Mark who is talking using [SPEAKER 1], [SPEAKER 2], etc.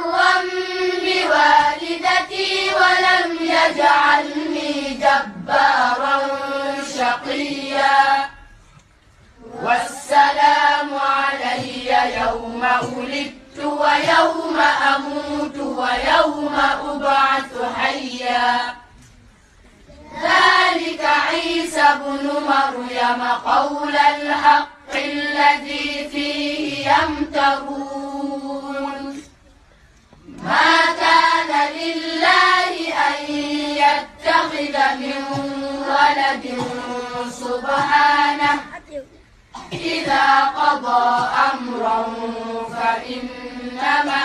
[SPEAKER 1] برا بوالدتي ولم يجعلني جبارا شقيا والسلام علي يوم ولدت ويوم أموت ويوم أبعث حيا ذلك عيسى بن مريم قول الحق الذي فيه يمترون ما كان لله أن يتخذ من ولد سبحانه إذا قضى أمرا فإنما